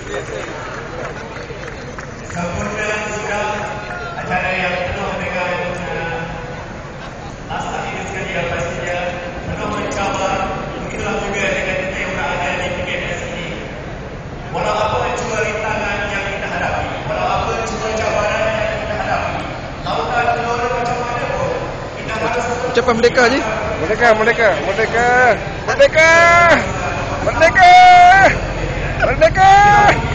Sempurna sudah acara yang penuh dengan naskah ini sekali yang pastinya penuh mencabar. Begitulah juga dengan kita yang berada di PKS ini. Walau apa jua rintangan yang kita hadapi, walau apa jua cabaran yang kita hadapi, lautan gelora macam mana pun, kita harus Ucapan merdeka je. Merdeka, merdeka, merdeka, merdeka, merdeka, merdeka.